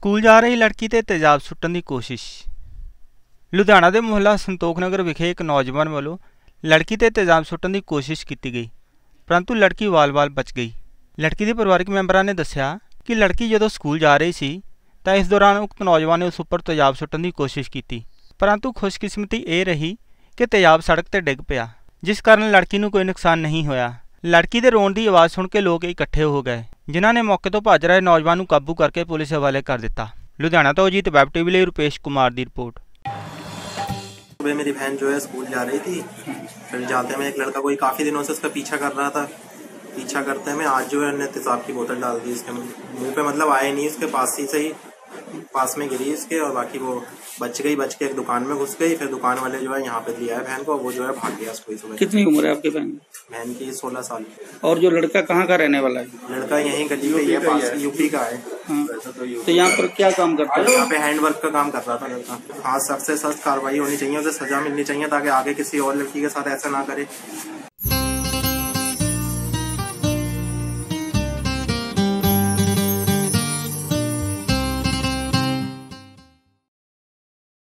School ਜਾ ਰਹੀ ਲੜਕੀ ਤੇ ਤੇਜ਼ਾਬ ਸੁੱਟਣ ਦੀ ਕੋਸ਼ਿਸ਼। ਲੁਧਿਆਣਾ ਦੇ ਮੁਹੱਲਾ ਸੰਤੋਖ ਨਗਰ ਵਿਖੇ ਇੱਕ ਨੌਜਵਾਨ ਵੱਲੋਂ ਲੜਕੀ ਤੇ ਤੇਜ਼ਾਬ ਸੁੱਟਣ ਦੀ ਕੋਸ਼ਿਸ਼ ਕੀਤੀ ਗਈ, ਪਰੰਤੂ ਲੜਕੀ ਵਾਲ-ਵਾਲ ਬਚ ਗਈ। ਲੜਕੀ ਦੇ ਪਰਿਵਾਰਕ ਮੈਂਬਰਾਂ ਨੇ ਦੱਸਿਆ ਕਿ ਲੜਕੀ ਜਦੋਂ ਸਕੂਲ ਜਾ ਰਹੀ ਸੀ ਤਾਂ ਇਸ ਦੌਰਾਨ ਉਕਤ ਨੌਜਵਾਨ ਨੇ ਉਸ ਉੱਪਰ ਤੇਜ਼ਾਬ ਸੁੱਟਣ ਦੀ ਕੋਸ਼ਿਸ਼ ਕੀਤੀ, ਪਰੰਤੂ ਖੁਸ਼ਕਿਸਮਤੀ ਇਹ ਰਹੀ ਕਿ ਤੇਜ਼ਾਬ ਸੜਕ ਤੇ ਡਿੱਗ ਪਿਆ, ਜਿਸ ਕਾਰਨ ਲੜਕੀ ਨੂੰ ਕੋਈ ਨੁਕਸਾਨ ਨਹੀਂ ਹੋਇਆ। ਲੜਕੀ ਦੇ ਰੋਣ ਦੀ ਆਵਾਜ਼ ਸੁਣ ਕੇ ਲੋਕ ਇਕੱਠੇ ਹੋ ਗਏ, ਜਿਨ੍ਹਾਂ ਨੇ ਮੌਕੇ ਤੋਂ ਭੱਜ ਰਹੇ ਨੌਜਵਾਨ ਨੂੰ ਕਾਬੂ ਕਰਕੇ पुलिस हवाले कर दिता। लुधियाना तो अजीत वेब टीवी लिए रुपेश कुमार की रिपोर्ट। सुबह मेरी बहन जो है स्कूल जा रही थी, फिर जाते में एक लड़का कोई काफ़ी दिनों से उसका पीछा कर रहा था। पीछा करते में आज जो है उन्होंने तेजाब की बोतल डाल दी उसके मुंह पे, मतलब आए नहीं, उसके पास ही से ही पास में गिरी उसके, और बाकी वो बच के एक दुकान में घुस गई। फिर दुकान वाले जो है यहाँ पे लिया है बहन को, वो जो है भाग गया उसको। सुबह कितनी उम्र है आपके बहन? बहन की 16 साल। और जो लड़का कहाँ का रहने वाला है? लड़का यहीं गली पे ही है, पास यूपी का है। हाँ। तो यहाँ पर क्या काम करता है? यहाँ पे हैंडवर्क का काम कर रहा था लड़का। हाँ, सख्त से सख्त कार्रवाई होनी चाहिए, उसे सजा मिलनी चाहिए ताकि आगे किसी और लड़की के साथ ऐसा ना करे।